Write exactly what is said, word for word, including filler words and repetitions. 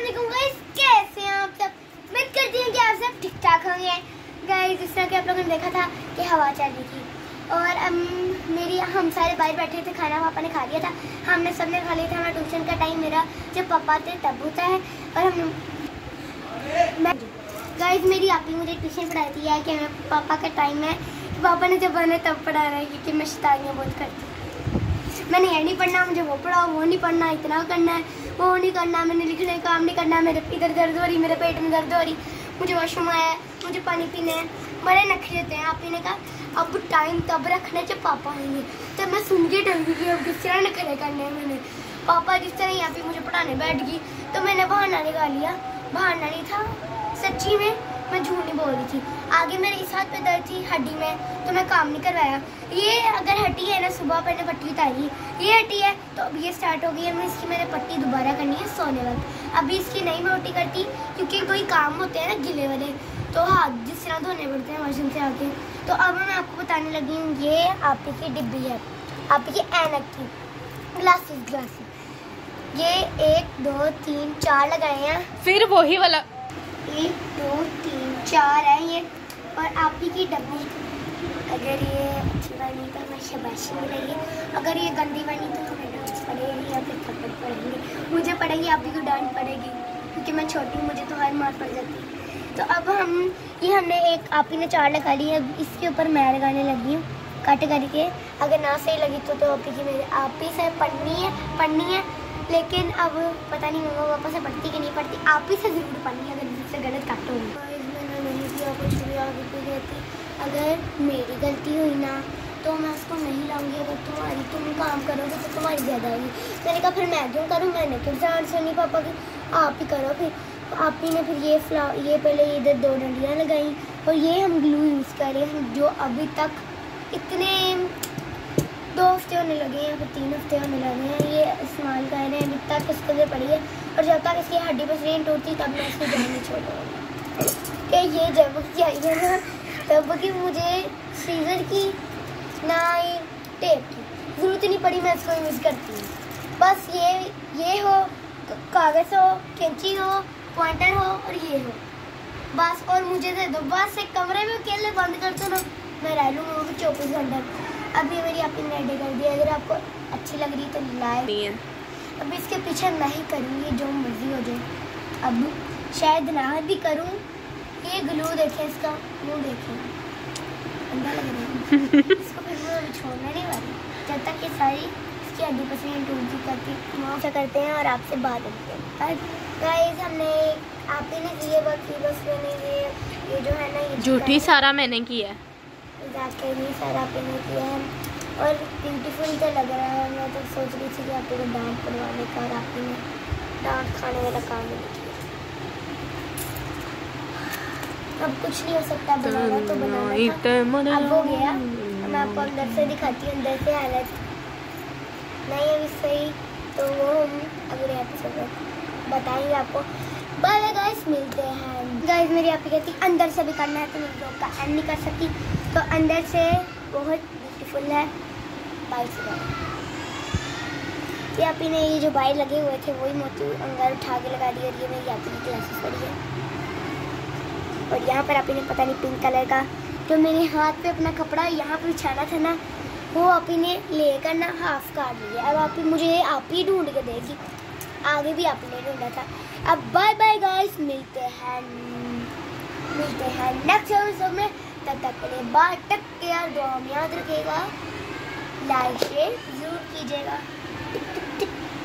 वालेकुम गाइस, कैसे हैं आप सब? उम्मीद करती हूँ कि आप सब ठीक ठाक होंगे। गाइस जिस तरह कि आप लोगों ने देखा था कि हवा चल रही थी और um, मेरी हम सारे बाहर बैठे थे, खाना पापा ने खा लिया था, हमने सबने खा लिया था। हमारा ट्यूशन का टाइम मेरा जब पापा थे तब होता है और हम गाइस मेरी आप ही मुझे ट्यूशन पढ़ाती है कि मेरे पापा का टाइम है, पापा ने जब आना तब पढ़ाना है क्योंकि मैं शैतानियाँ बहुत करती हूँ। मैंने ये नहीं पढ़ना, मुझे वो पढ़ाओ, वो नहीं पढ़ना, इतना करना है, वो नहीं करना, मैंने लिखने का काम नहीं करना, मेरे इधर दर्द हो रही, मेरे पेट में दर्द हो रही, मुझे वॉशरूम आया है, मुझे पानी पीना है, बड़े नखरे होते हैं। आप ही ने कहा अब टाइम तब रखना है जब पापा आएंगे। तब मैं सुन के डर गई कि अब किस तरह नखरे करने हैं मैंने। पापा जिस तरह यहाँ पे मुझे पढ़ाने बैठ गई तो मैंने बहाना निकाल लिया, बहाना नहीं था, सच्ची में मैं झूठ नहीं बोल रही थी। आगे मेरे इस हाथ पे दर्द थी हड्डी में तो मैं काम नहीं करवाया। ये अगर हड्डी है ना, सुबह मैंने पट्टी उतारी, ये हड्डी है तो अब ये स्टार्ट हो गई है, मैं इसकी मैंने पट्टी दोबारा करनी है सोने वक्त। अभी इसकी नहीं मैं पट्टी करती क्योंकि कोई काम होते हैं ना गिले वाले, तो हाथ जिस तरह धोने पड़ते हैं मशीन से आके। तो अब मैं आपको बताने लगी हूँ, ये आपकी की डिब्बी है, आपकी ऐनक की, ग्लासेस ग्लासेस। ये एक दो तीन चार लगाए हैं, फिर वही वाला एक दो तीन चार है ये, और आप ही की डब्बी। अगर ये अच्छी बनी तो हमें शाबाशी मिलेगी, अगर ये गंदी बनी तो हमें डांट पड़ेगी या फिर थप्पड़ पड़ेंगे। मुझे पड़ेगी, आप ही को डांट पड़ेगी क्योंकि मैं छोटी हूँ, मुझे तो हर मार पड़ जाती है। तो अब हम ये हमने एक आप ही ने चार लगा ली है, इसके ऊपर मैं लगाने लगी हूँ कट करके। अगर ना सही लगी तो तो आप ही की मेरे आप ही से पढ़नी है पढ़नी है लेकिन अब पता नहीं मम्मा पापा से पढ़ती कि नहीं पढ़ती, आप ही से ज़रूर पढ़नी है अगर मुझसे गलत काट होगी। मैंने नहीं किया कुछ भी, आगे भी कहती अगर मेरी गलती हुई ना तो मैं उसको नहीं लाऊंगी, अगर तुम्हारी तुम काम करोगे तो तुम्हारी ज़्यादा होगी। मैंने कहा फिर मैं क्यों करूँ, मैंने फिर जान सुनी पापा की, आप ही करो। फिर आप ही ने फिर ये फ्ला ये पहले इधर दो डंडियाँ लगाई और ये हम ग्लू यूज़ कर रहे हैं जो अभी तक इतने दो हफ्ते होने लगे हैं, फिर तीन हफ्ते होने लगे हैं, ये इस्तेमाल कर रहे हैं, अभी तक इसके लिए पड़ी है। और जब तक इसकी हड्डी पर रेंट होती तब मैं इसकी जान नहीं छोड़ूंगी कि ये जब की आई है ना तब की मुझे सीजर की ना ही टेप की ज़रूरत नहीं पड़ी, मैं इसको यूज़ करती हूँ। बस ये ये हो, कागज़ हो, कैंची हो, पॉइंटर हो और ये हो बस, और मुझे दे दो बस। एक कमरे में अकेले बंद कर दो ना, मैं रह लूँगा वो भी चौबीस घंटे। अब ये मेरी अपनी रेडी कर दी, अगर आपको अच्छी लग रही तो लाइक। अब इसके पीछे मैं ही करूँगी जो मर्जी हो जाए, अब शायद ना भी करूँ। ये ग्लू देखें, इसका मुँह देखें, अंधा लग रहा है इसको, फिर मैं अभी छोड़ने नहीं वाली जब तक ये सारी इसकी हड्डी पसंद टूटी करती मुआवजा करते हैं और आपसे बात करते हैं। गाइस हमने आप ही ने किए बाकी बस मैंने ये ये जो है ना ये झूठी सारा मैंने किया है, जाके नहीं सारा आप ही ने किया है और ब्यूटीफुल तो लग रहा है। मैं तो सोच रही थी कि आप ही को डांट पड़वाने का, और आप ही ने डांट खाने वाला काम नहीं किया। अब कुछ नहीं हो सकता, बनाना तो बनाना, अब हो गया। मैं आपको अंदर से दिखाती हूँ, अंदर से हालत नहीं अभी सही, तो वो हम अगले एपिसोड में बताएंगे आपको। बाय बाय गाइस, मिलते हैं। गाइस मेरी आप ही कहती अंदर से भी करना है तो मैं ब्लॉग का एंड नहीं कर सकती, तो अंदर से बहुत ब्यूटीफुल है। बाय से ये आप ही ने ये जो बाई लगे हुए थे वही मोती अंदर उठा के लगा दी, और ये मेरी आप ही की क्लासेस पड़ी है। और यहाँ पर आप ही ने पता नहीं पिंक कलर का जो मेरे हाथ पे अपना कपड़ा यहाँ पे बिछाना था ना, वो आप ही ने लेकर ना हाफ काट लिया। अब आप ही मुझे आप ही ढूंढ के देगी, आगे भी आप ही ने ढूंढा था। अब बाय बाय गाइस, मिलते हैं मिलते हैं नेक्स्ट एपिसोड में, तब तक के लिए बाय, टेक केयर, दुआ में याद रखिएगा, लाइक शेयर जरूर कीजिएगा। टिक टिक टिक।